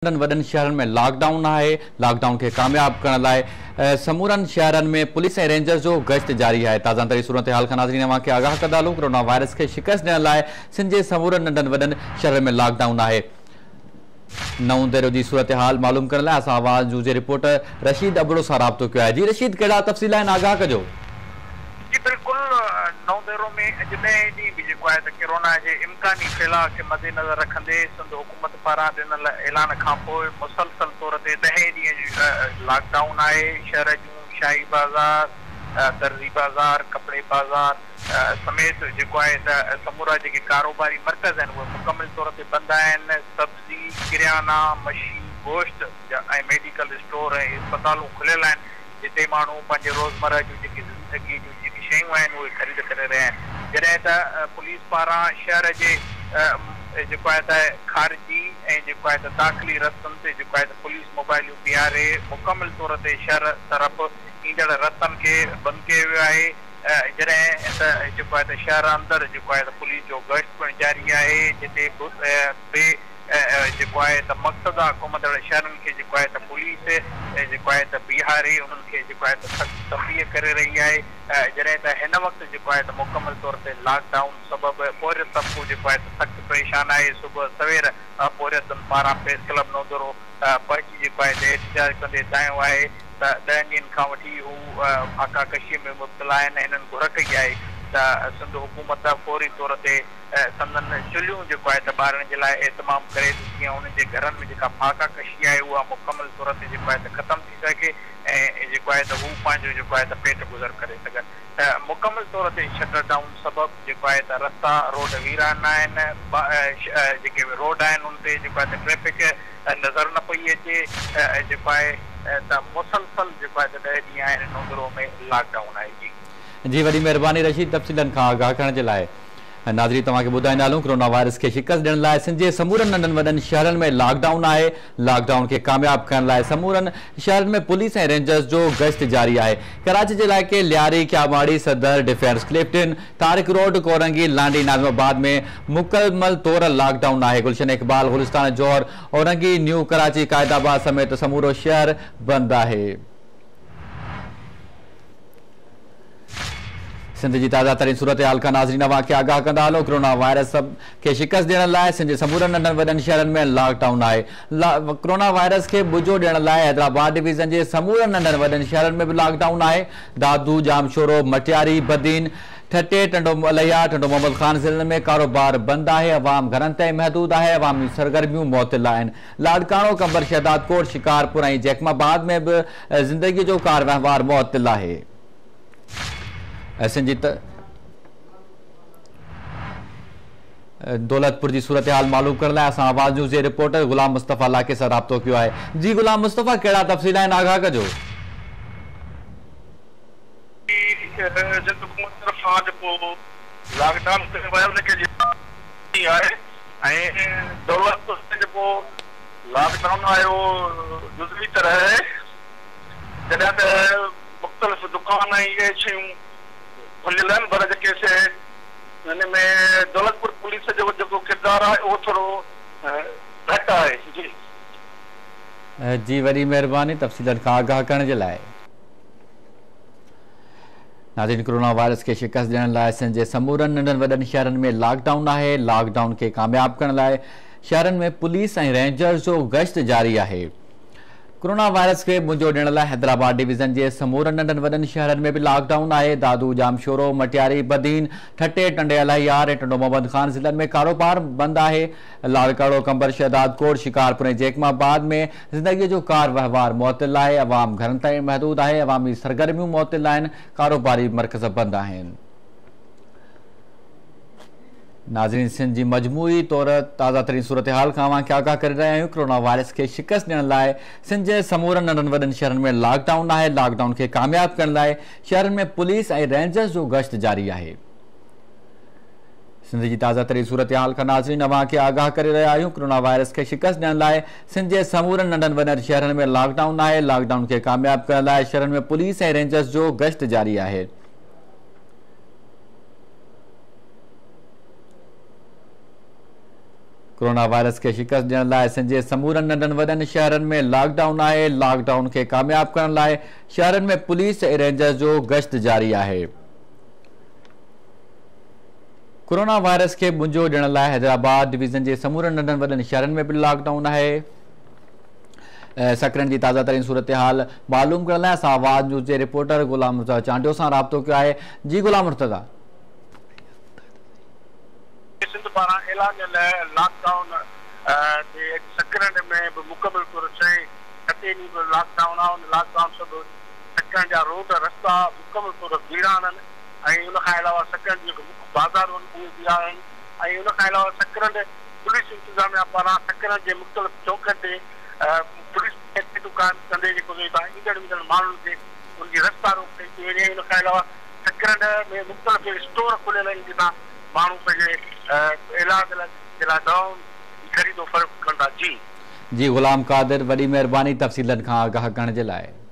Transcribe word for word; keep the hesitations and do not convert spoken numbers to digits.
वॾनि शहरनि में लॉकडाउन आहे। लॉकडाउन खे कामयाब करण लाइ समूरनि शहरनि में पुलिस ऐं रेंजर्स जो गश्त जारी आहे। ताज़ा तरीन सूरत हाल खां नाज़रीन अवां खे आगाह कंदा हलूं। कोरोना वायरस खे शिकस्त ॾियण लाइ सिंध जे समूरनि नंढनि वॾनि शहरनि में लॉकडाउन आहे। नओं दहिरो जी सूरत हाल मालूम करण लाइ असां आवाज़ न्यूज़ जे रिपोर्टर रशीद अबड़ो सां राब्तो कयो आहे। जी रशीद, कहिड़ा तफ़सील आहिनि, आगाह कजो। जी बिल्कुल, नौ दहिरो में अॼु ॾहें ॾींहुं बि जेको आहे त कोरोना जे इम्कानी फैलाव खे मद्देनज़र रखंदे सिंध हुकूमत पारां ॾिनल ऐलान खां पोइ मुसलसल तौर ते ॾहें ॾींहं जी लॉकडाउन आहे। शहर जूं शाही बाज़ार, दर्जी बाज़ार, कपिड़े बाज़ार समेत जेको आहे त समूरा जेके कारोबारी मर्कज़ आहिनि उहे मुकमल तौर ते बंदि आहिनि। सब्ज़ी, किरियाना, मछी, गोश्त ऐं मेडिकल स्टोर ऐं अस्पतालूं खुलियल आहिनि, जिते माण्हू पंहिंजे रोज़मर्रा जूं जेकी ज़िंदगी जूं जेकी शयूं आहिनि उहे ख़रीद करे रहिया आहिनि। जॾहिं त पुलिस पारां शहर जे जेको आहे त ख़ारिजी ऐं जेको आहे त दाख़िली रस्तनि ते जेको आहे त पुलिस मोबाइलियूं बीहारे मुकमल तौर ते शहर तरफ़ ईंदड़ रस्तनि खे बंदि कयो वियो आहे। जॾहिं त जेको आहे त शहर अंदरि जेको आहे त पुलिस जो गश्त पिणु जारी आहे, जिते ॿिए जेको आहे त मक़सदा घुमंदड़ शहरनि खे जेको आहे त पुलिस जेको आहे त बीहारे उन्हनि खे जेको आहे त सख़्तु तफ़रीह करे रही आहे। जॾहिं त हिन वक़्तु जेको आहे त मुकमल तौर ते लॉकडाउन सबबि पोरियत तब्क़ो जेको आहे त सख़्तु परेशान आहे। सुबुह सवेर पोरियतनि पारां प्रेस क्लब नौ दहिरो पहुची जेको आहे त एहतजाज कंदे ॿुधायो आहे त ॾहनि ॾींहंनि खां वठी हू फाकाकशीअ में मुब्तला आहिनि। हिननि घुर कई आहे त सिंध हुकूमत फौरी तौर ते संदनि चुल्हियूं जेको आहे त ॿारनि जे लाइ एतमाम करे जीअं उन्हनि जे घरनि में जेका फाकाकशी आहे उहा मुकमल तौर ते जेको आहे त ख़तमु थी सघे ऐं जेको आहे त हू पंहिंजो जेको आहे त पेट गुज़र करे सघनि। मुकमल तौर ते शटर डाउन सबबि जेको आहे त रस्ता रोड वीरान आहिनि। जेके रोड आहिनि उन ते जेको आहे त ट्रैफिक नज़र न पई अचे। जेको आहे त मुसलसल जेको आहे त ॾह ॾींहं आहिनि नौ दहिरो में लॉकडाउन आहे। जी जी वॾी महिरबानी रशीद, तफ़सीलनि खां आगाह करण जे लाइ। नाज़रीन, तव्हांखे ॿुधाईंदा हलूं, कोरोना वायरस खे शिकस्त ॾियण लाइ सिंध जे समूरनि नंढनि वॾनि शहरनि में लॉकडाउन आहे। लॉकडाउन खे कामयाब करण लाइ समूरनि शहरनि में पुलिस ऐं रेंजर्स जो गश्त जारी आहे। कराची जे इलाइक़े Lyari, Keamari, Saddar, Defence, Clifton, Tariq Road, Korangi, Landhi, Nazimabad में मुकमल तौर लॉकडाउन आहे। गुलशन इकबाल, गुलिस्तान जौहर, औरंगी, न्यू कराची, कायदाबाद समेत समूरो शहर बंदि आहे। सिंध जी ताज़ा तरीन सूरत हाल खां नाज़रीन अवां खे आगाह कंदा हलो। कोरोना वायरस खे शिकस्त ॾियण लाइ सिंध जे समूरनि नंढनि वॾनि शहरनि में लॉकडाउन आहे। कोरोना वायरस खे बुझो ॾियण लाइ हैदराबाद डिवीज़न जे समूरनि नंढनि वॾनि शहरनि में बि लॉकडाउन आहे। दादू, जामशोरो, मटियारी, बदीन, ठटे, टंडो मलैया, टंडो मोहम्मद ख़ान ज़िलनि में कारोबार बंदि आहे। अवाम घरनि ताईं महदूद आहे। अवामी सरगर्मियूं मुअत्तिल आहिनि। लाड़काणो, कंबर, शहदादकोट, शिकारपुर ऐं जैकमाबाद में बि ज़िंदगीअ जो कार वहिंवार मुअत्तिल आहे। सिंध जी दौलतपुर जी सूरत हाल मालूम करण लाइ असां आवाज़ न्यूज़ जे रिपोर्टर गुलाम मुस्तफ़ा लाके सां राब्तो कयो आहे। जी गुलाम मुस्तफ़ा, कहिड़ा तफ़सील आहिनि, आगाह कजो। लॉकडाउन लॉकडाउन आयो जुज़वी तरह जॾहिं त मुख़्तलिफ़ दुकान ऐं इहे शयूं खुलियल आहिनि, पर जेके से हिन में दौलतपुर पुलिस जो जेको किरदारु आहे उहो थोरो घटि आहे। जी जी वॾी महिरबानी तफ़सीलनि खां आगाह करण जे लाइ। नाज़रीन, कोरोना वायरस खे शिकस्त ॾियण लाइ सिंध जे समूरनि नंढनि वॾनि शहरनि में लॉकडाउन आहे। लॉकडाउन खे कामयाब करण लाइ शहरनि में पुलिस ऐं रेंजर्स जो गश्त जारी आहे। कोरोना वायरस खे मुंझो ॾियण लाइ हैदराबाद डिवीज़न जे समूरनि नंढनि वॾनि शहरनि में बि लॉकडाउन आहे। दादू, जामशोरो, मटियारी, बदीन, ठटे, टंडे अलहियार ऐं टंडो मोहम्मद ख़ान ज़िलनि में कारोबार बंदि आहे। लाड़काणो, कंबर, शहदादकोट, शिकारपुर ऐं जैकमाबाद में ज़िंदगीअ जो कार वहिंवार मुअत्तिल आहे। अवाम घरनि ताईं महदूद आहे। अवामी सरगर्मियूं मुअत्तिल आहिनि। कारोबारी मर्कज़ बंदि आहिनि। नाज़रीन, सिंध जी मजमूई तौर ताज़ा तरीन सूरत हाल खां अवां खे आगाह करे रहिया आहियूं। कोरोना वायरस खे शिकस्त ॾियण लाइ सिंध जे समूरनि नंढनि वॾनि शहरनि में लॉकडाउन आहे। लॉकडाउन खे कामयाब करण लाइ शहरनि में पुलिस ऐं रेंजर्स जो गश्त जारी आहे। सिंध जी ताज़ा तरीन सूरत हाल खां नाज़रीन अवां खे आगाह करे रहिया आहियूं। कोरोना वायरस खे शिकस्त ॾियण लाइ सिंध जे समूरनि नंढनि वॾनि शहरनि में लॉकडाउन आहे। लॉकडाउन खे कामयाब करण लाइ शहरनि में पुलिस ऐं रेंजर्स जो गश्त जारी आहे। कोरोना वायरस के शिकस्त ॾियण लाइ संजे समूरनि नंढनि वॾनि शहरनि में लॉकडाउन आहे। लॉकडाउन खे कामयाब करण लाइ शहरनि में पुलिस ऐं रेंजर्स जो गश्त जारी आहे। कोरोना वायरस के मुंझो ॾियण लाइ हैदराबाद डिवीज़न जे समूरनि नंढनि वॾनि शहरनि में भी लॉकडाउन आहे। सकरन की ताज़ा तरीन सूरत हाल मालूम करण लाइ असां आवाज़ न्यूज़ के रिपोर्टर गुलाम मुर्तज़ा चांडियो सां राब्तो कयो आहे। जी गुलाम मुर्तज़ा, सिंध पारां ऐलान लॉकडाउन सकरन में मुकम्मल तौर से सते ॾींहं लॉकडाउन आहे। लॉकडाउन सब सकरन जा रोड रस्ता मुकम्मल तौर बीड़ा आहिनि। उन खां अलावा सकरन जो बाज़ार उहे बीड़ा आहिनि। उन खां अलावा सकरन पुलिस इंतज़ामिया पारां सकरन के मुख़्तलिफ़ चौकनि ते पुलिस दुकान कंदे जेको ईंदड़ वींदड़ माण्हुनि खे उनजी रस्ता रोक कई थी वञे। उन खां अलावा सकरन में मुख़्तलिफ़ स्टोर खुलियल आहिनि जितां माण्हू पंहिंजे इलाज जे लाइ दवाऊं ख़रीदो फ़रोख्त कंदा। जी जी गुलाम कादिर, वॾी महिरबानी तफ़सीलनि खां आगाह करण जे लाइ।